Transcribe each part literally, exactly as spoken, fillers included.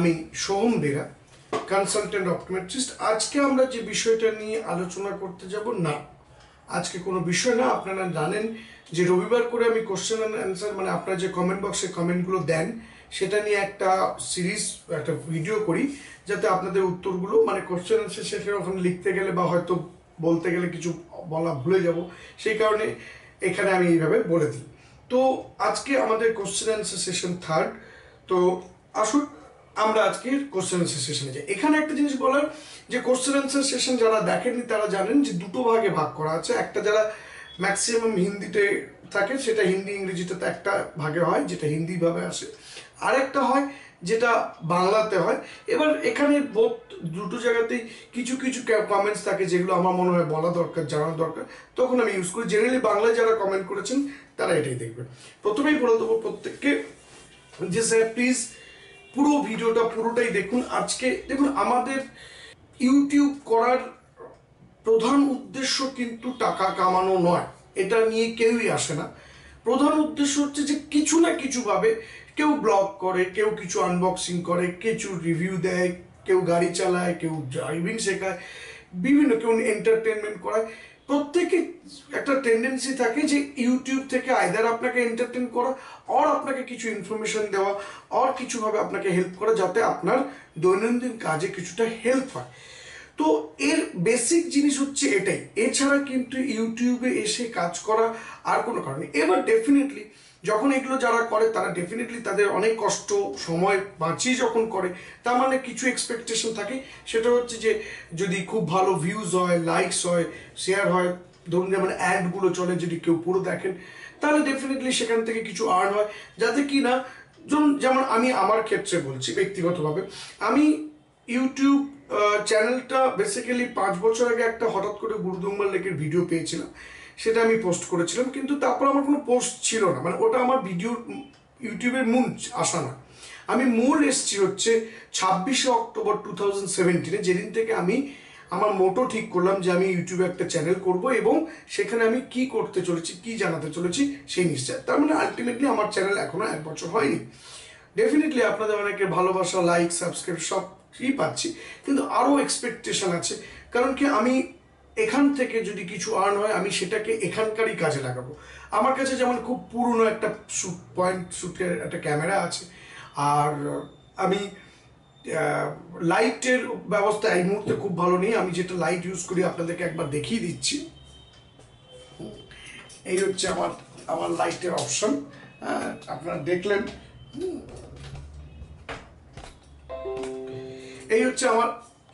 আমি Soham Bera, consultant optometrist. আজকে আমরা যে বিষয়টা নিয়ে আলোচনা করতে যাব না, আজকে কোনো বিষয় না। আপনারা জানেন যে রবিবার করে আমি কোশ্চেন অ্যান্ড অ্যান্সার, মানে আপনারা যে কমেন্ট বক্সে কমেন্টগুলো দেন সেটা নিয়ে একটা সিরিজ, একটা ভিডিও করি, যাতে আপনাদের উত্তরগুলো, মানে কোশ্চেন অ্যান্সার শেষে ওখানে লিখতে গেলে বা হয়তো বলতে গেলে কিছু বলা ভুলে যাব, সেই কারণে এখানে আমি এইভাবে বলে দিই। তো আজকে আমাদের কোশ্চেন অ্যান্সার সেশন থার্ড। তো আসুন আমরা আজকের কোশ্চেন অ্যান্সার সেশনে যাই। এখানে একটা জিনিস বলার, যে কোশ্চেন অ্যান্সার সেশন যারা দেখেননি তারা জানেন যে দুটো ভাগে ভাগ করা আছে। একটা যারা ম্যাক্সিমাম হিন্দিতে থাকে সেটা হিন্দি ইংরেজিতে তো একটা ভাগে হয়, যেটা হিন্দি ভাবে আসে, আরেকটা হয় যেটা বাংলাতে হয়। এবার এখানে বোধ দুটো জায়গাতেই কিছু কিছু কমেন্টস থাকে যেগুলো আমার মনে হয় বলা দরকার, জানানো দরকার, তখন আমি ইউজ করি। জেনারেলি বাংলায় যারা কমেন্ট করেছেন তারা এটাই দেখবেন। প্রথমেই বলে দেবো প্রত্যেককে যে স্যার প্লিজ পুরো ভিডিওটা পুরোটাই দেখুন। আজকে দেখুন, আমাদের ইউটিউব করার প্রধান উদ্দেশ্য কিন্তু টাকা কামানো নয়, এটা নিয়ে কেউই আসে না। প্রধান উদ্দেশ্য হচ্ছে যে কিছু না কিছুভাবে কেউ ব্লগ করে, কেউ কিছু আনবক্সিং করে, কিছু রিভিউ দেয়, কেউ গাড়ি চালায়, কেউ ড্রাইভিং শেখায়, বিভিন্ন, কেউ এন্টারটেনমেন্ট করায়। প্রত্যেকে একটা টেন্ডেন্সি থাকে যে ইউটিউব থেকে আইদার আপনাকে এন্টারটেন করা, আর আপনাকে কিছু ইনফরমেশন দেওয়া, আর কিছুভাবে আপনাকে হেল্প করা, যাতে আপনার দৈনন্দিন কাজে কিছুটা হেল্প হয়। তো এর বেসিক জিনিস হচ্ছে এটাই। এছাড়া কিন্তু ইউটিউবে এসে কাজ করা আর কোনো কারণে। এবার ডেফিনেটলি যখন এগুলো যারা করে তারা ডেফিনেটলি তাদের অনেক কষ্ট, সময় বাঁচিয়ে যখন করে, তার মানে কিছু এক্সপেকটেশন থাকে। সেটা হচ্ছে যে যদি খুব ভালো ভিউজ হয়, লাইকস হয়, শেয়ার হয়, ধরুন যেমন অ্যাডগুলো চলে, যদি কেউ পুরো দেখেন তাহলে ডেফিনেটলি সেখান থেকে কিছু আর্ন হয়। যাতে কি না, যেমন আমি আমার ক্ষেত্রে বলছি ব্যক্তিগতভাবে, আমি ইউটিউব চ্যানেলটা বেসিক্যালি পাঁচ বছর আগে একটা হঠাৎ করে গুরুদুম্বার লেকের ভিডিও পেয়েছিলাম, সেটা আমি পোস্ট করেছিলাম, কিন্তু তারপর আমার কোনো পোস্ট ছিল না, মানে ওটা আমার ভিডিও ইউটিউবের মূল আসা না। আমি মূল এসছি হচ্ছে ছাব্বিশে অক্টোবর টু থাউজেন্ড সেভেন্টিনে, যেদিন থেকে আমি আমার মোটো ঠিক করলাম যে আমি ইউটিউবে একটা চ্যানেল করব এবং সেখানে আমি কি করতে চলেছি, কি জানাতে চলেছি সেই নিশ্চয়। তার মানে আলটিমেটলি আমার চ্যানেল এখনো এক বছর হয়নি। ডেফিনেটলি আপনাদের অনেকের ভালোবাসা, লাইক, সাবস্ক্রাইব সব কি পাচ্ছি, কিন্তু আরও এক্সপেকটেশন আছে। কারণ কি, আমি এখান থেকে যদি কিছু আর্ন হয় আমি সেটাকে এখানকারই কাজে লাগাবো। আমার কাছে যেমন খুব পুরনো একটা শ্যুট পয়েন্ট শ্যুটের একটা ক্যামেরা আছে, আর আমি লাইটের ব্যবস্থা এই মুহূর্তে খুব ভালো নেই। আমি যেটা লাইট ইউজ করি আপনাদেরকে একবার দেখিয়ে দিচ্ছি। এই হচ্ছে আমার আমার লাইটের অপশন, আপনারা দেখলেন। এই হচ্ছে আমার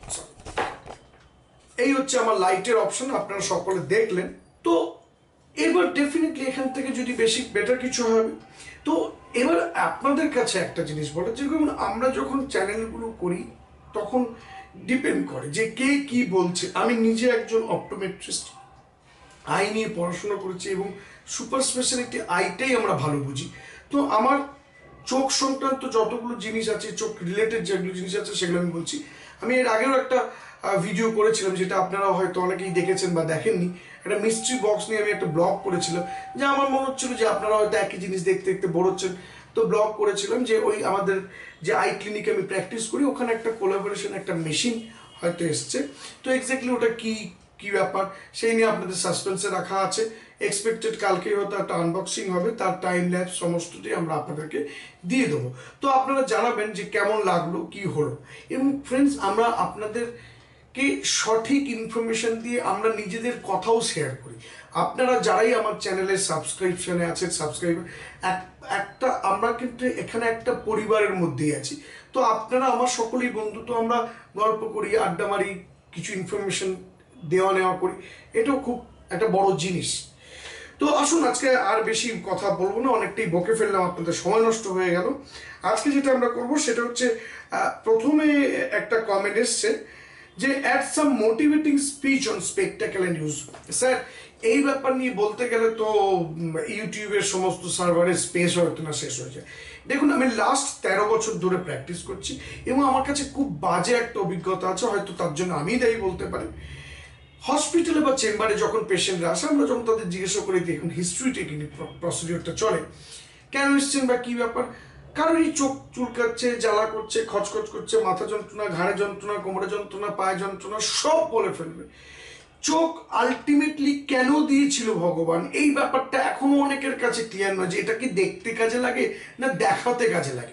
এই হচ্ছে আমার লাইটের অপশন, আপনারা সকলে দেখলেন। তো এবার ডেফিনেটলি এখান থেকে যদি বেশি বেটার কিছু হবে। তো এবার আপনাদের কাছে একটা জিনিস বলে, যেরকম আমরা যখন চ্যানেলগুলো করি তখন ডিপেন্ড করে যে কে কি বলছে। আমি নিজে একজন অপটোমেট্রিস্ট, আই নিয়ে পড়াশোনা করেছি এবং সুপার স্পেশালিটি আইটাই আমরা ভালো বুঝি। তো আমার চোখ সংক্রান্ত যতগুলো জিনিস আছে, চোখ রিলেটেড যেগুলো জিনিস আছে সেগুলো আমি বলছি। আমি এর আগেও একটা ভিডিও করেছিলাম, যেটা আপনারা হয়তো অনেকেই দেখেছেন বা দেখেননি। একটা মিস্ট্রি বক্স নিয়ে আমি একটা ব্লগ করেছিলাম, যে আমার মনে হচ্ছিল যে আপনারা হয়তো একই জিনিস দেখতে দেখতে বোর হচ্ছেন। তো ব্লগ করেছিলাম যে ওই আমাদের যে আই ক্লিনিকে আমি প্র্যাকটিস করি, ওখানে একটা কোলাবোরেশন, একটা মেশিন হয়তো এসছে। তো এক্স্যাক্টলি ওটা কি কি ব্যাপার সেই নিয়ে আপনাদের সাসপেন্সে রাখা আছে। এক্সপেক্টেড কালকেই হয়তো একটা আনবক্সিং হবে, তার টাইম ল্যাপস সমস্তটাই আমরা আপনাদেরকে দিয়ে দেবো। তো আপনারা জানাবেন যে কেমন লাগলো, কি হলো। এবং ফ্রেন্ডস, আমরা আপনাদেরকে সঠিক ইনফরমেশন দিয়ে আমরা নিজেদের কথাও শেয়ার করি। আপনারা যারাই আমার চ্যানেলের সাবস্ক্রিপশনে আছেন, সাবস্ক্রাইবার, একটা আমরা কিন্তু এখানে একটা পরিবারের মধ্যেই আছি। তো আপনারা আমার সকলেই বন্ধু, তো আমরা গল্প করি, আড্ডা মারি, কিছু ইনফরমেশন দেওয়া নেওয়া করি, এটাও খুব একটা বড় জিনিস। তো আসুন, আজকে আর বেশি কথা বলবো না, অনেকটাই বকে ফেললাম, আপনাদের সময় নষ্ট হয়ে গেল। আজকে যেটা আমরা করব সেটা হচ্ছে, প্রথমে একটা কমেন্ট এসছে যে add some motivating speech on spectacle and use. Sir, এই ব্যাপার নিয়ে বলতে গেলে তো ইউটিউবের সমস্ত সার্ভারের স্পেস হয়তো না শেষ হয়ে যায়। দেখুন, আমি লাস্ট তেরো বছর ধরে প্র্যাকটিস করছি এবং আমার কাছে খুব বাজে একটা অভিজ্ঞতা আছে, হয়তো তার জন্য আমি দায়ী বলতে পারি। হসপিটালে বা চেম্বারে যখন পেশেন্টরা আসে, আমরা যখন তাদের জিজ্ঞাসা করি দেখুন হিস্ট্রিটা কি, প্রসিডিওরটা চলে, কেন এসছেন বা কী ব্যাপার, কারোরই চোখ চুলকাচ্ছে, জ্বালা করছে, খচখচ করছে, মাথা যন্ত্রণা, ঘাড়ে যন্ত্রণা, কোমরে যন্ত্রণা, পায়ে যন্ত্রণা, সব বলে ফেলবে। চোখ আলটিমেটলি কেন দিয়েছিল ভগবান, এই ব্যাপারটা এখনো অনেকের কাছে ক্লিয়ার নয় যে এটা কি দেখতে কাজে লাগে না দেখাতে কাজে লাগে।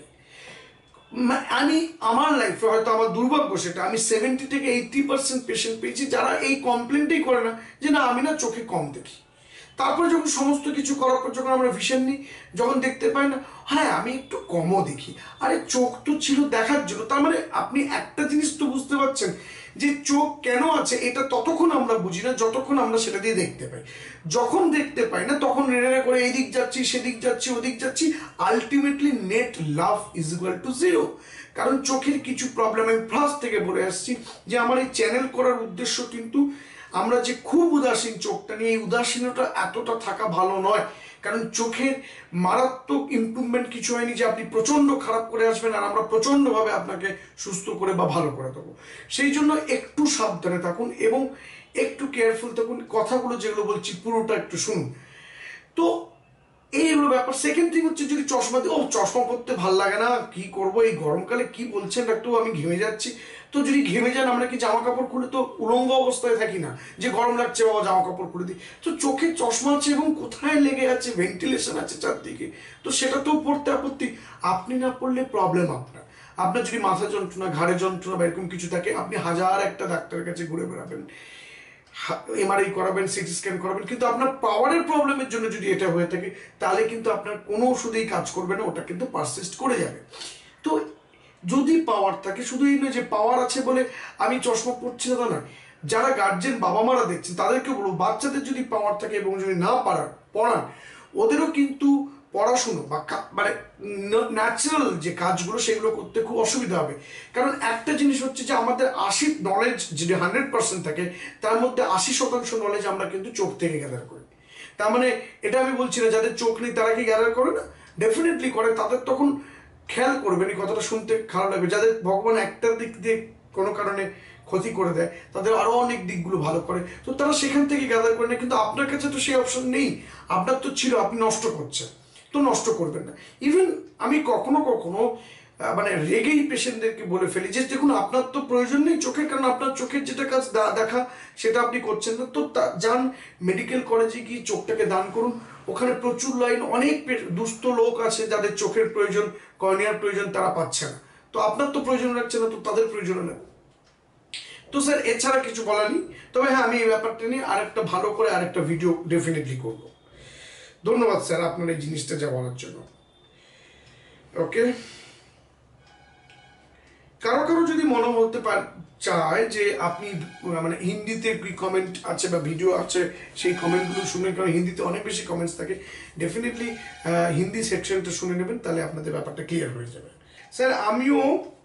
আমি আমার লাইফে হয়তো আমার দুর্ভাগ্য সেটা, আমি সেভেন্টি থেকে এইটটি পার্সেন্ট পেশেন্ট পেয়েছি যারা এই কমপ্লেনটাই করে না যে না আমি না চোখে কম দেখি। তারপরে যখন সমস্ত কিছু করার পর যখন আমরা ভিশন নিই, যখন দেখতে পাই না হ্যাঁ আমি একটু কমও দেখি, আরে চোখ তো ছিল দেখার জন্য। তার মানে আপনি একটা জিনিস তো বুঝতে পারছেন যে চোখ কেন আছে এটা ততক্ষণ আমরা বুঝি না যতক্ষণ আমরা সেটা দিয়ে দেখতে পাই। যখন দেখতে পাই না তখন রেড়ে করে এদিক যাচ্ছি সেদিক যাচ্ছি ওদিক যাচ্ছি, আলটিমেটলি নেট লাভ ইজ ইকুয়াল টু জিরো। কারণ চোখের কিছু প্রবলেম আমি ফার্স্ট থেকে বলে আসছি যে আমার এই চ্যানেল করার উদ্দেশ্য কিন্তু আমরা যে খুব উদাসীন চোখটা নিয়ে, এই উদাসীনতা এতটা থাকা ভালো নয়। কারণ চোখের মারাত্মক ইমপ্রুভমেন্ট কিছু হয়নি যে আপনি প্রচণ্ড খারাপ করে আসবেন আর আমরা প্রচণ্ডভাবে আপনাকে সুস্থ করে বা ভালো করে দেবো। সেই জন্য একটু সাবধানে থাকুন এবং একটু কেয়ারফুল থাকুন, কথাগুলো যেগুলো বলছি পুরোটা একটু শুনুন। তো এই হলো ব্যাপার। সেকেন্ড থিং হচ্ছে যদি চশমা দিয়ে ও চশমা পরতে ভাল লাগে না, কি করব এই গরমকালে, কি বলছেন ডাক্তার আমি ঘেমে যাচ্ছি। তো যদি ঘেমে যান আমরা কি জামা কাপড় খুলে তো উলঙ্গ অবস্থায় থাকি না যে গরম লাগছে বাবা জামা কাপড় খুলে দিই। তো চোখে চশমা আছে এবং কোথায় লেগে আছে, ভেন্টিলেশন আছে চারদিকে, তো সেটা তো পড়তে আপত্তি। আপনি না পড়লে প্রবলেম আপনার। আপনার যদি মাথা যন্ত্রণা, ঘাড়ে যন্ত্রণা বা এরকম কিছু থাকে আপনি হাজার একটা ডাক্তারের কাছে ঘুরে বেড়াবেন, এমআরআই করাবেন, সিটি স্ক্যান করাবেন, কিন্তু আপনার পাওয়ারের প্রবলেমের জন্য যদি এটা হয়ে থাকে তাহলে কিন্তু আপনার কোনো ওষুধেই কাজ করবে না, ওটা কিন্তু পারসিস্ট করে যাবে। তো যদি পাওয়ার থাকে, শুধু এই নয় যে পাওয়ার আছে বলে আমি চশমা পড়ছি না তা নয়। যারা গার্জেন বাবা মারা দেখছেন তাদেরকে বলবো বাচ্চাদের যদি পাওয়ার থাকে এবং যদি না পারান পড়ান, ওদেরও কিন্তু পড়াশুনো বা মানে ন্যাচারাল যে কাজগুলো সেগুলো করতে খুব অসুবিধা হবে। কারণ একটা জিনিস হচ্ছে যে আমাদের আশি নলেজ যদি হান্ড্রেড পার্সেন্ট থাকে তার মধ্যে আশি শতাংশ নলেজ আমরা কিন্তু চোখ থেকে গ্যাদার করি। তার মানে এটা আমি বলছি না যাদের চোখ নেই তারা কি গ্যাদার করে না, ডেফিনেটলি করে। তাদের তখন খেয়াল করবেন, এই কথাটা শুনতে খারাপ লাগবে, যাদের ভগবান একটা দিক দিয়ে কোনো কারণে ক্ষতি করে দেয় তাদের আরো অনেক দিকগুলো ভালো করে, তো তারা সেখান থেকে গ্যাদার করে না। কিন্তু আপনার কাছে তো সেই অপশন নেই, আপনার তো ছিল, আপনি নষ্ট করছেন, তো নষ্ট করবেন না। ইভেন আমি কখনো কখনো মানে রেগেই পেশেন্টদেরকে বলে ফেলি যে দেখুন আপনার তো প্রয়োজন নেই চোখের, কারণ আপনার চোখের যেটা কাজ দেখা সেটা আপনি করছেন না, তো যান মেডিকেল কলেজে গিয়ে চোখটাকে দান করুন। ওখানে প্রচুর লাইন, অনেক দুস্থ লোক আছে যাদের চোখের প্রয়োজন, কর্নিয়ার প্রয়োজন, তারা পাচ্ছে না, তো আপনার তো প্রয়োজন রাখছে না, তো তাদের প্রয়োজন নেই। তো স্যার এছাড়া কিছু বলার নেই, তবে হ্যাঁ আমি এই ব্যাপারটা নিয়ে আরেকটা ভালো করে আরেকটা ভিডিও ডেফিনেটলি করব। ধন্যবাদ স্যার আপনার এই জিনিসটা যা বলার জন্য। ওকে, কারো কারো যদি মনে হতে পারে চায় যে আপনি মানে হিন্দিতে কি কমেন্ট আছে বা ভিডিও আছে সেই কমেন্টগুলো শুনে, কারণ হিন্দিতে অনেক বেশি কমেন্টস থাকে, ডেফিনেটলি হিন্দি সেকশনটা শুনে নেবেন, তাহলে আপনাদের ব্যাপারটা ক্লিয়ার হয়ে যাবে। স্যার আমিও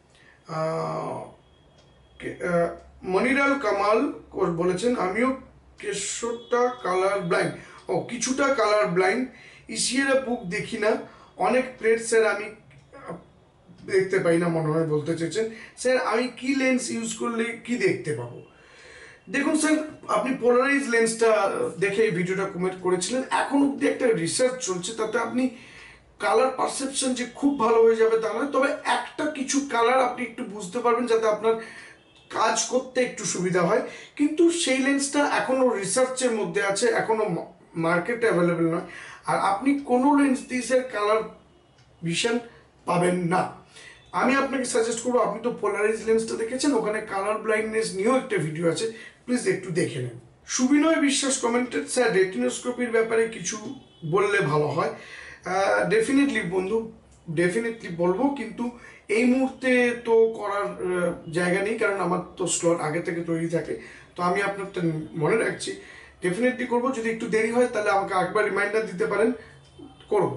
মনিরাল কামাল বলেছেন আমিও কিছুটা কালার ব্লাইন্ড, ও কিছুটা কালার ব্লাইন্ড, ইসিএরা বুক দেখি না, অনেক প্লেট স্যার আমি দেখতে পাই না মনে হয় বলতে চেয়েছেন। স্যার আমি কি লেন্স ইউজ করলে কি দেখতে পাবো? দেখুন স্যার আপনি পোলারাইজ লেন্সটা দেখে এই ভিডিওটা কমেন্ট করেছিলেন, এখন অব্দি একটা রিসার্চ চলছে, তাতে আপনি কালার পারসেপশন যে খুব ভালো হয়ে যাবে তা নয়, তবে একটা কিছু কালার আপনি একটু বুঝতে পারবেন যাতে আপনার কাজ করতে একটু সুবিধা হয়, কিন্তু সেই লেন্সটা এখনো রিসার্চের মধ্যে আছে, এখনো মার্কেটে অ্যাভেলেবেল নয়। আর আপনি কোনো লেন্স দিয়ে স্যার কালার ভিশন পাবেন না। আমি আপনাকে সাজেস্ট করবো, আপনি তো পোলারাইজ লেন্সটা দেখেছেন, ওখানে কালার ব্লাইন্ডনেস নিয়েও একটা ভিডিও আছে, প্লিজ একটু দেখে নেন। সুবিনয় বিশ্বাস কমেন্টেড স্যার রেটিনোস্কোপির ব্যাপারে কিছু বললে ভালো হয়। ডেফিনেটলি বন্ধু, ডেফিনেটলি বলবো, কিন্তু এই মুহূর্তে তো করার জায়গা নেই, কারণ আমার তো স্লট আগে থেকে তৈরি থাকে, তো আমি আপনারটা মনে রাখছি, ডেফিনেটলি করবো। যদি একটু দেরি হয় তাহলে আমাকে একবার রিমাইন্ডার দিতে পারেন, করবো।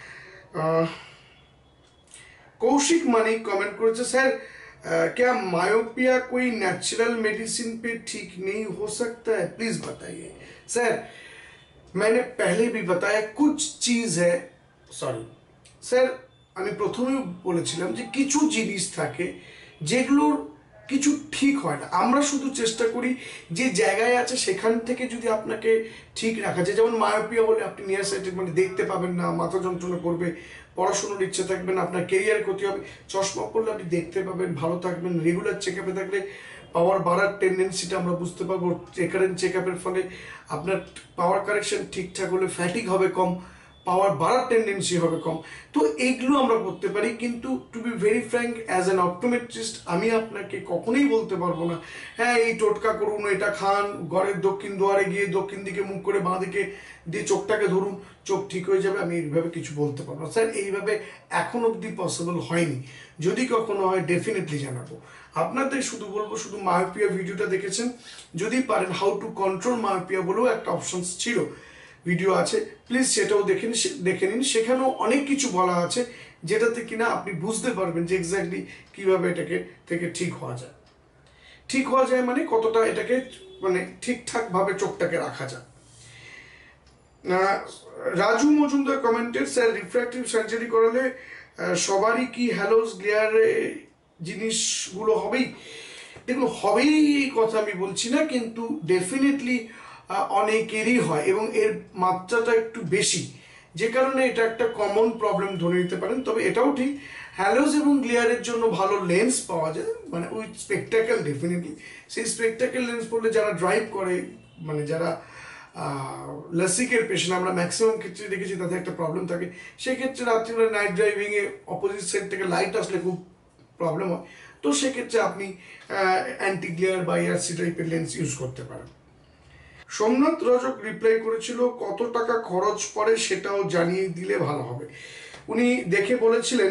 कौशिक मानिक कमेंट करेছে सर क्या मायोपिया कोई नेचुरल मेडिसिन पे ठीक नहीं हो सकता है, प्लीज बताइए। सर मैंने पहले भी बताया कुछ चीज है, सॉरी স্যার আমি প্রথমেই বলেছিলাম যে কিছু জিনিস থাকে যেগুলোর কিছু ঠিক হয় না। আমরা শুধু চেষ্টা করি যে জায়গায় আছে সেখান থেকে যদি আপনাকে ঠিক রাখা যায়। যেমন মায়োপিয়া হলে আপনি নিয়ার সাইটেড মানে দেখতে পাবেন না, মাথা যন্ত্রণা করবে, পড়াশোনার ইচ্ছে থাকবে না, আপনার কেরিয়ার ক্ষতি হবে। চশমা পড়লে আপনি দেখতে পাবেন, ভালো থাকবেন। রেগুলার চেক আপে থাকলে পাওয়ার বাড়ার টেন্ডেন্সিটা আমরা বুঝতে পারবো। রেকারেন্ট চেক আপের ফলে আপনার পাওয়ার কারেকশন ঠিকঠাক হলে ফ্যাটিক হবে কম, পাওয়ার বাড়ার টেন্ডেন্সি হবে কম। তো এইগুলো আমরা করতে পারি। কিন্তু to be very frank, as an optometrist আমি আপনাকে কখনোই বলতে পারবো না হ্যাঁ এই টোটকা করুন, এটা খান, ঘরের দক্ষিণ দুয়ারে গিয়ে দক্ষিণ দিকে মুখ করে বাঁ দিকে দিয়ে চোখটাকে ধরুন, চোখ ঠিক হয়ে যাবে। আমি এইভাবে কিছু বলতে পারবো না স্যার, এইভাবে এখন অবধি পসিবল হয়নি। যদি কখনো হয় ডেফিনেটলি জানাবো আপনাদের। শুধু বলবো, শুধু মায়োপিয়া ভিডিওটা দেখেছেন, যদি পারেন হাউ টু কন্ট্রোল মায়োপিয়া বলেও একটা অপশনস ছিল, ভিডিও আছে, প্লিজ সেটাও দেখে নিন দেখে নিন সেখানেও অনেক কিছু বলা আছে যেটাতে কিনা আপনি বুঝতে পারবেন যে এক্স্যাক্টলি কীভাবে এটাকে থেকে ঠিক হওয়া যায়। ঠিক হওয়া যায় মানে কতটা এটাকে মানে ঠিকঠাকভাবে চোখটাকে রাখা যায়। Raju Majumdar commented, sir refractive surgery করালে সবারই কি হ্যালোস গ্লেয়ারে জিনিসগুলো হবেই? দেখুন, হবেই এই কথা আমি বলছি না, কিন্তু ডেফিনেটলি অনেকেরই হয় এবং এর মাত্রাটা একটু বেশি, যে কারণে এটা একটা কমন প্রবলেম ধরে নিতে পারেন। তবে এটাও ঠিক, হ্যালোস এবং গ্লেয়ারের জন্য ভালো লেন্স পাওয়া যায়, মানে উইথ স্পেকটাকেল ডেফিনেটলি। সেই স্পেকটাকেল লেন্স পড়লে যারা ড্রাইভ করে, মানে যারা লাসিকের পেশেন্ট, আমরা ম্যাক্সিমাম ক্ষেত্রে দেখেছি তাদের একটা প্রবলেম থাকে। সেক্ষেত্রে রাত্রিবেলা নাইট ড্রাইভিংয়ে অপোজিট সাইড থেকে লাইট আসলে খুব প্রবলেম হয়। তো সেক্ষেত্রে আপনি অ্যান্টি গ্লেয়ার বা এআরসি টাইপের লেন্স ইউজ করতে পারেন। সোমনাথ রজক রিপ্লাই করেছিল, কত টাকা খরচ পড়ে সেটাও জানিয়ে দিলে ভালো হবে। উনি দেখে বলেছিলেন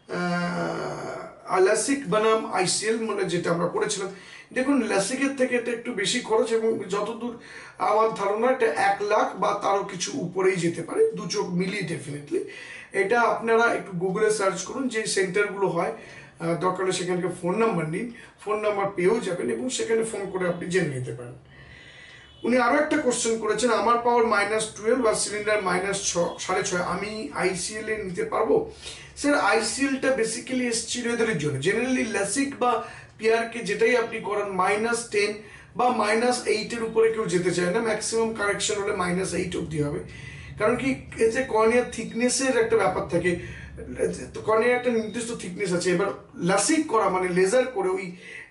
লাসিক বনাম আইসিএল, মানে যেটা আমরা করেছিলাম। দেখুন, লাসিকের থেকে এটা একটু বেশি খরচ এবং যতদূর আমার ধারণা এটা এক লাখ বা তারও কিছু উপরেই যেতে পারে, দু চোখ মিলিয়ে ডেফিনেটলি। এটা আপনারা একটু গুগলে সার্চ করুন, যে সেন্টারগুলো হয়, দরকার হলে সেখানকে ফোন নাম্বার নিন, ফোন নাম্বার পেয়েও যাবেন এবং সেখানে ফোন করে আপনি জেনে নিতে পারেন। উনি আরও একটা কোশ্চেন করেছেন, আমার পাওয়ার মাইনাস টুয়েলভ আর সিলিন্ডার মাইনাস ছ সাড়ে ছয় আমি আইসিএল এ নিতে পারবো? স্যার, আইসিএলটা বেসিক্যালি এসেছিল এদের জন্য। জেনারেলি লাসিক বা পিআরকে যেটাই আপনি করান, মাইনাস টেন বা মাইনাস এইটের উপরে কেউ যেতে চায় না। ম্যাক্সিমাম কারেকশন হলে মাইনাস এইট অব্দি হবে। কারণ কি, এতে কর্নিয়ার থিকনেসের একটা ব্যাপার থাকে, কর্নিয়ার একটা নির্দিষ্ট থিকনেস আছে। এবার লাসিক করা মানে লেজার করে ওই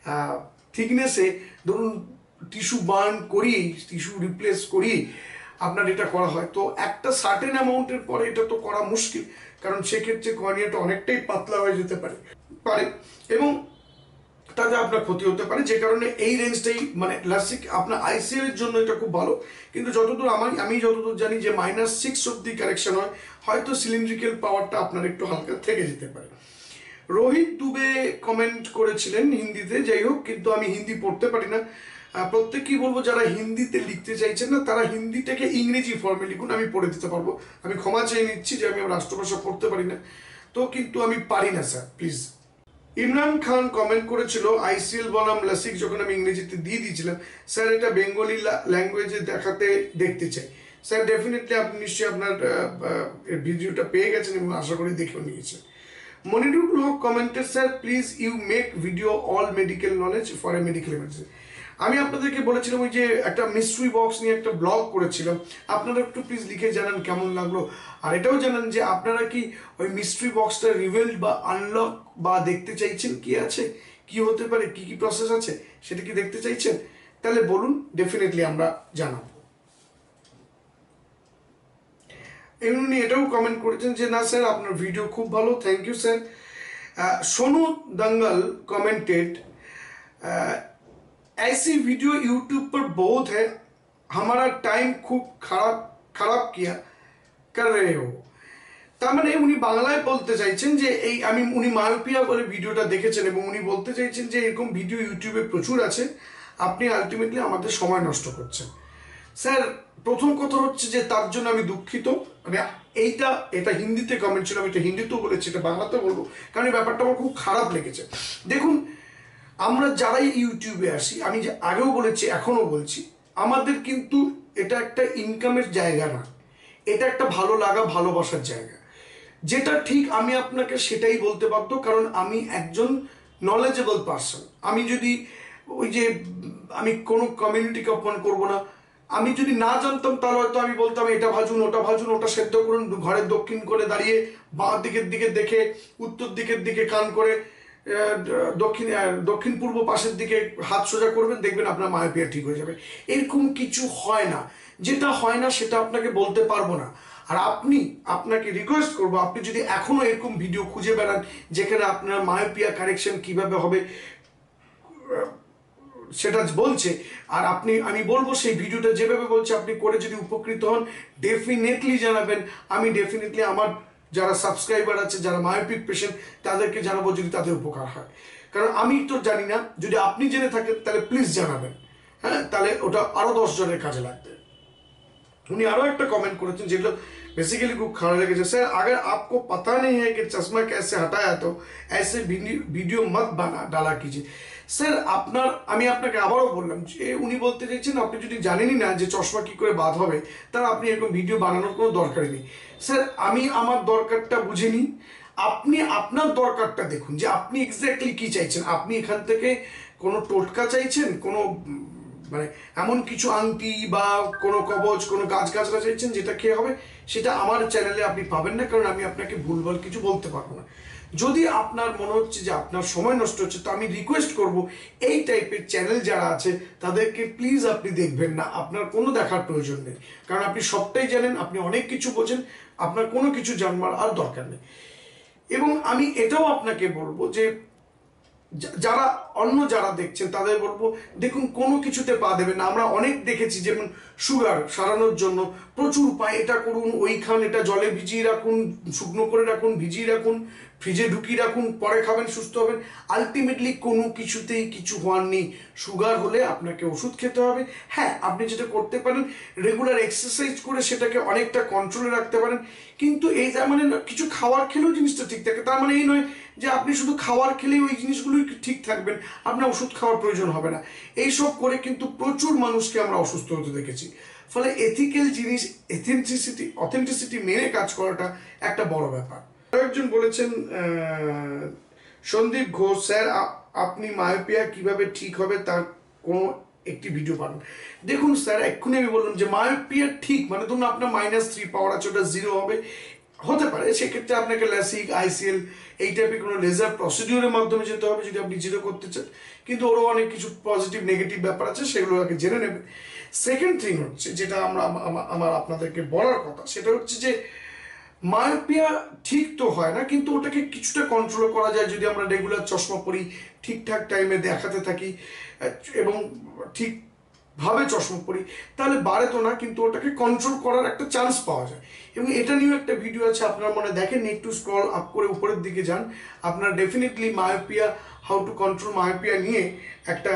থিকনেসে ধরুন টিস্যু বার্ন করিয়েই, টিস্যু রিপ্লেস করিয়েই আপনার এটা করা হয়। তো একটা সার্টেন অ্যামাউন্টের পরে এটা তো করা মুশকিল, কারণ সেক্ষেত্রে কর্নিয়াটা অনেকটাই পাতলা হয়ে যেতে পারে পারে এবং তাতে আপনার ক্ষতি হতে পারে। যে কারণে এই রেঞ্জটাই মানে লাসিক আপনার আইসিএল এর জন্য এটা খুব ভালো। কিন্তু যতদূর আমার আমি যতদূর জানি যে মাইনাস সিক্স অব্দি কারেকশন হয়, হয়তো সিলিন্ড্রিক্যাল পাওয়ারটা আপনার একটু হালকা থেকে যেতে পারে। রোহিত দুবে কমেন্ট করেছিলেন হিন্দিতে, যাই হোক, কিন্তু আমি হিন্দি পড়তে পারি না। প্রত্যেকেই বলবো, যারা হিন্দিতে লিখতে চাইছেন না তারা হিন্দিটাকে ইংরেজি ফর্মে লিখুন, আমি পড়ে দিতে পারবো। আমি ক্ষমা চেয়ে নিচ্ছি যে আমি রাষ্ট্রভাষা পড়তে পারি না, তো কিন্তু আমি পারি না sir, please. Imran Khan comment করেছিল, আইসিএল বনাম লাসিক যখন আমি ইংরেজিতে দিয়ে দিয়েছিলাম, স্যার এটা বেঙ্গলি ল্যাঙ্গুয়েজে দেখাতে দেখতে চাই। স্যার ডেফিনেটলি আপনি নিশ্চয়ই আপনার ভিডিওটা পেয়ে গেছেন এবং আশা করি দেখেও নিয়েছেন। Monirul Haque commented, sir please you make video all medical knowledge for a medical emergency. আমি আপনাদেরকে বলেছিলাম ওই যে একটা মিস্ট্রি বক্স নিয়ে একটা ব্লগ করেছিলাম, আপনারা একটু প্লিজ লিখে জানান কেমন লাগলো। আর এটাও জানান যে আপনারা কি ওই মিস্ট্রি বক্সটা রিভেলড বা আনলক বা দেখতে চাইছেন, কি আছে, কি হতে পারে, কি কি প্রসেস আছে, সেটা কি দেখতে চাইছেন? তাহলে বলুন, ডেফিনেটলি আমরা জানাবো। এমনি এটাও কমেন্ট করেছেন যে না স্যার আপনার ভিডিও খুব ভালো, thank you sir. Sonu Dangal commented, ऐसी वीडियो यूट्यूब पर बहुत है, हमारा टाइम खूब खराब खराब किया कर रहे हो। তার মানে উনি বাংলায় বলতে চাইছেন যে এই আমি উনি মায়োপিয়া বলে ভিডিওটা দেখেছেন এবং উনি বলতে চাইছেন যে এরকম ভিডিও ইউটিউবে প্রচুর আছে, আপনি আলটিমেটলি আমাদের সময় নষ্ট করছেন। স্যার প্রথম কথা হচ্ছে যে তার জন্য আমি দুঃখিত। মানে এইটা এটা হিন্দিতে কমেন্ট ছিল, আমি এটা হিন্দিতেও বলেছি, এটা বাংলাতেও বলবো, কারণ এই ব্যাপারটা আমার খুব খারাপ লেগেছে। দেখুন, আমরা যারাই ইউটিউবে আসি, আমি যে আগেও বলেছি এখনও বলছি, আমাদের কিন্তু এটা একটা ইনকামের জায়গা না, এটা একটা ভালো লাগা ভালোবাসার জায়গা। যেটা ঠিক আমি আপনাকে সেটাই বলতে বাধ্য, কারণ আমি একজন নলেজেবল পার্সন। আমি যদি ওই যে আমি কোনো কমিউনিটিকে অপমান করবো না, আমি যদি না জানতাম তাহলে হয়তো আমি বলতাম এটা ভাজুন ওটা ভাজুন ওটা সেদ্ধ করুন, ঘরের দক্ষিণ করে দাঁড়িয়ে বাঁ দিকের দিকে দেখে উত্তর দিকের দিকে কান করে দক্ষিণ দক্ষিণ পূর্ব পাশের দিকে হাত সোজা করবেন, দেখবেন আপনার মায়োপিয়া ঠিক হয়ে যাবে। এরকম কিছু হয় না, যেটা হয় না সেটা আপনাকে বলতে পারবো না। আর আপনি, আপনাকে রিকোয়েস্ট করবো, আপনি যদি এখনো এরকম ভিডিও খুঁজে বেড়ান যেখানে আপনার মায়োপিয়া কারেকশন কিভাবে হবে সেটা বলছে, আর আপনি, আমি বলবো সেই ভিডিওটা যেভাবে বলছে আপনি করে যদি উপকৃত হন, ডেফিনেটলি জানাবেন। আমি ডেফিনেটলি আমার যারা সাবস্ক্রাইবার আছে, যারা মায়োপিক পেশেন্ট, তাদেরকে জানাবো যদি তাদের উপকার হয়। কারণ আমি তো জানি না, যদি আপনি জেনে থাকেন তাহলে প্লিজ জানাবেন। হ্যাঁ, তাহলে ওটা আরো দশ জনের কাজে লাগবে। उन्हें आरो एक कमेंट करेছেন যেগুলো बेसिकली खूब खाराप लेगेছে। सर अगर आपको पता नहीं है कि चश्मा कैसे हटाया तो ऐसे वीडियो मत बना डाला कीजिए। স্যার আপনার, আমি আপনাকে আবারও বললাম যে উনি বলতে চাইছেন আপনি যদি জানেনই না যে চশমা কি করে বাদ হবে, তাহলে আপনি এরকম ভিডিও বানানোর কোনো দরকারই নেই। স্যার আমি আমার দরকারটা বুঝে নিই, আপনি আপনার দরকারটা দেখুন যে আপনি এক্স্যাক্টলি কি চাইছেন। আপনি এখান থেকে কোনো টোটকা চাইছেন, কোনো মানে এমন কিছু আংটি বা কোনো কবচ, কোনো গাছ গাছরা চাইছেন যেটা খেয়ে হবে, সেটা আমার চ্যানেলে আপনি পাবেন না, কারণ আমি আপনাকে ভুলভাল কিছু বলতে পারবো না। যদি আপনার মনে হচ্ছে যে আপনার সময় নষ্ট হচ্ছে, তো আমি রিকোয়েস্ট করব এই টাইপের চ্যানেল যারা আছে তাদেরকে প্লিজ আপনি দেখবেন না, আপনার কোনো দেখার প্রয়োজন নেই। কারণ আপনি সবটাই জানেন, আপনি অনেক কিছু বোঝেন, আপনার কোনো কিছু জানবার আর দরকার নেই। এবং আমি এটাও আপনাকে বলবো যে যারা অন্য যারা দেখছেন তাদের বলবো, দেখুন কোনো কিছুতে পা দেবেন না। আমরা অনেক দেখেছি, যেমন সুগার সারানোর জন্য প্রচুর উপায়, এটা করুন ওই খান, এটা জলে ভিজিয়ে রাখুন, শুকনো করে রাখুন, ভিজিয়ে রাখুন, ফ্রিজে ঢুকিয়ে রাখুন, পরে খাবেন সুস্থ হবেন। আলটিমেটলি কোনো কিছুতেই কিছু হওয়ার নেই। সুগার হলে আপনাকে ওষুধ খেতে হবে। হ্যাঁ, আপনি যেটা করতে পারেন রেগুলার এক্সারসাইজ করে সেটাকে অনেকটা কন্ট্রোলে রাখতে পারেন। কিন্তু এই তার মানে কিছু খাবার খেলেও জিনিসটা ঠিক থাকে, তার মানে এই নয় যে আপনি শুধু খাবার খেলেই ওই জিনিসগুলোই ঠিক থাকবেন, আপনার ওষুধ খাওয়ার প্রয়োজন হবে না। এইসব করে কিন্তু প্রচুর মানুষকে আমরা অসুস্থ হতে দেখেছি। ফলে এথিক্যাল জিনিস, এথেন্টিসিটি অথেন্টিসিটি মেনে কাজ করাটা একটা বড় ব্যাপার। একজন বলেছেন সন্দীপ ঘোষ, স্যার আপনি মায়োপিয়া কিভাবে ঠিক হবে তার কোনো একটি ভিডিও পাবেন। দেখুন স্যার, এক্ষুনি আমি বললাম যে মায়োপিয়া ঠিক মানে ধরুন আপনার মাইনাস থ্রি পাওয়ার আছে, ওটা জিরো হবে, হতে পারে সেক্ষেত্রে আপনাকে ল্যাসিক, আইসিএল এই টাইপের কোনো লেজার প্রসিডিউরের মাধ্যমে যেতে হবে যদি আপনি জিরো করতে চান। কিন্তু ওরও অনেক কিছু পজিটিভ নেগেটিভ ব্যাপার আছে, সেগুলো আগে জেনে নেবেন। সেকেন্ড থিং হচ্ছে যেটা আমরা আমার আপনাদেরকে বলার কথা, সেটা হচ্ছে যে মায়োপিয়া ঠিক তো হয় না, কিন্তু ওটাকে কিছুটা কন্ট্রোল করা যায় যদি আমরা রেগুলার চশমা পরি, ঠিকঠাক টাইমে দেখাতে থাকি এবং ঠিকভাবে চশমা পরি, তাহলে বাড়ে তো না, কিন্তু ওটাকে কন্ট্রোল করার একটা চান্স পাওয়া যায়। এবং এটা নিয়েও একটা ভিডিও আছে, আপনার মনে দেখেন, একটু স্ক্রল আপ করে উপরের দিকে যান, আপনার definitely myopia, how to control myopia নিয়ে একটা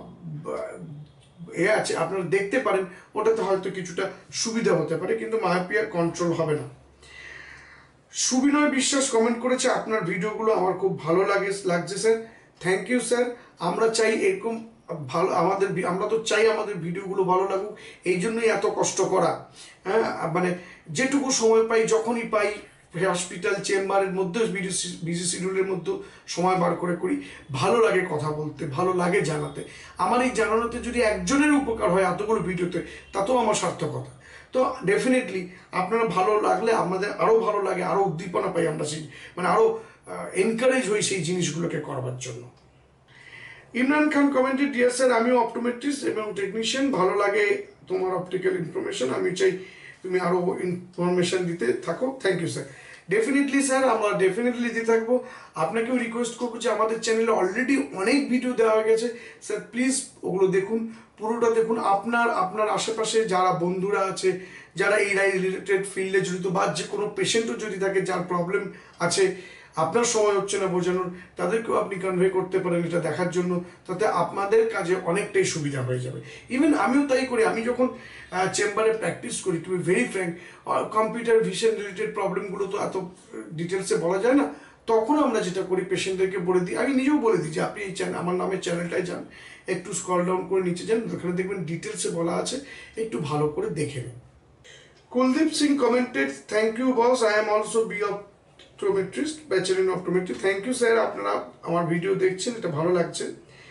এ আছে, আপনারা দেখতে পারেন। ওটাতে হয়তো কিছুটা সুবিধা হতে পারে, কিন্তু মায়োপিয়া কন্ট্রোল হবে না। সুবিনয় বিশ্বাস কমেন্ট করেছে, আপনার ভিডিওগুলো আমার খুব ভালো লাগে লাগছে স্যার। Thank you sir. আমরা চাই এরকম ভালো, আমাদের আমরা তো চাই আমাদের ভিডিওগুলো ভালো লাগুক, এই জন্যই এত কষ্ট করা। হ্যাঁ, মানে যেটুকু সময় পাই, যখনই পাই, হসপিটাল চেম্বারের মধ্যে বিজি শিডিউলের মধ্যে সময় বার করে করি। ভালো লাগে কথা বলতে, ভালো লাগে জানাতে। আমার এই জানানোতে যদি একজনের উপকার হয় এতগুলো ভিডিওতে, তাতেও আমার সার্থকতা। তো ডেফিনেটলি আপনারা ভালো লাগলে আমাদের আরও ভালো লাগে, আরও উদ্দীপনা পাই আমরা, সেই মানে আরও এনকারেজ হই সেই জিনিসগুলোকে করবার জন্য। ইমরান খান কমেন্টে, ডিয়ার স্যার আমিও অপটোমেট্রিস্ট এবং টেকনিশিয়ান, ভালো লাগে তোমার অপটিক্যাল ইনফরমেশন, আমি চাই তুমি আরও ইনফরমেশন দিতে থাকো। Thank you sir. Definitely sir, আমরা ডেফিনেটলি দিতে থাকবো। আপনাকেও রিকোয়েস্ট করবো যে আমাদের চ্যানেলে অলরেডি অনেক ভিডিও দেওয়া হয়ে গেছে স্যার, প্লিজ ওগুলো দেখুন, পুরোটা দেখুন। আপনার আপনার আশেপাশে যারা বন্ধুরা আছে, যারা এই রিলেটেড ফিল্ডে জড়িত, বা যে কোনো পেশেন্টও যদি থাকে যার প্রবলেম আছে, আপনার সময় হচ্ছে না বোঝানোর, তাদেরকেও আপনি কনভে করতে পারেন এটা দেখার জন্য, তাতে আপনাদের কাজে অনেকটাই সুবিধা হয়ে যাবে। ইভেন আমিও তাই করি, আমি যখন চেম্বারে প্র্যাকটিস করি, to be very frank, computer vision related প্রবলেমগুলো তো এত ডিটেলসে বলা যায় না, তখন আমরা যেটা করি পেশেন্টদেরকে বলে দিই, আমি নিজেও বলে দিই যে আপনি এই চ্যানেল, আমার নামের চ্যানেলটায় যান, একটু স্ক্রল ডাউন করে নিচে যান, ওখানে দেখবেন ডিটেলসে বলা আছে, একটু ভালো করে দেখে নিন। Kuldeep Singh commented, thank you boss, I am also B of optometrist, bachelor in optometry. Thank you sir, আপনারা আমার ভিডিও দেখছেন, এটা ভালো লাগছে।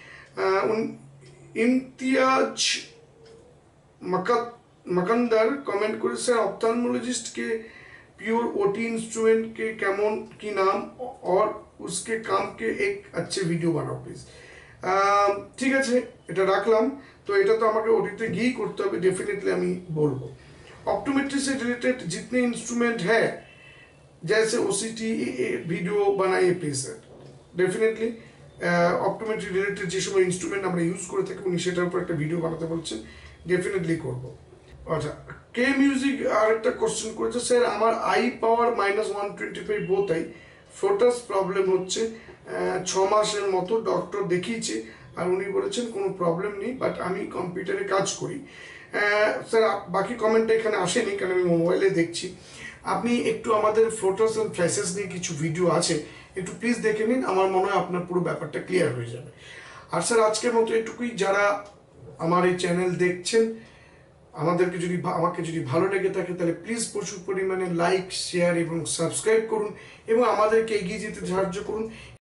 ইমতিয়াজ मकत मकंदर कमेंट करे सर ऑप्थेल्मोलॉजिस्ट के प्योर ओटी इंस्ट्रूमेंट के कैमन की नाम और उसके काम के एक अच्छे वीडियो बनाओ प्लीज। ठीक है, এটা রাখলাম। তো এটা তো আমাকে ওটিতে গিয়েই করতে হবে, डेफिनेटली আমি বলবো। ऑप्टोमेट्री से रिलेटेड जितने इंस्ट्रूमेंट है जैसे ओसीटी वीडियो बनाइए please sir, definitely optometry related যে সময় ইনস্ট্রুমেন্ট আমরা ইউজ করে থাকি উনি সেটার উপর একটা ভিডিও বানাতে বলছেন, डेफिनेटली করব। আচ্ছা, কে মিউজিক আর একটা কোশ্চেন করেছে স্যার আমার eye power minus one twenty five both eye ফোটাস প্রবলেম হচ্ছে, ছ মাসের মতো ডক্টর দেখিয়েছে আর উনি বলেছেন কোনো প্রবলেম নেই, বাট আমি কম্পিউটারে কাজ করি। স্যার বাকি কমেন্টটা এখানে আসেনি কারণ আমি মোবাইলে দেখছি। আপনি একটু আমাদের ফ্লোটাস অ্যান্ড ফ্ল্যাশেস নিয়ে কিছু ভিডিও আছে, একটু প্লিজ দেখে নিন, আমার মনে হয় আপনার পুরো ব্যাপারটা ক্লিয়ার হয়ে যাবে। আর স্যার আজকের মতো এটুকুই। যারা আমার এই চ্যানেল দেখছেন, আমাদেরকে যদি আমাকে যদি ভালো লেগে থাকে তাহলে প্লিজ প্রচুর পরিমাণে লাইক, শেয়ার এবং সাবস্ক্রাইব করুন এবং আমাদেরকে এগিয়ে যেতে সাহায্য করুন।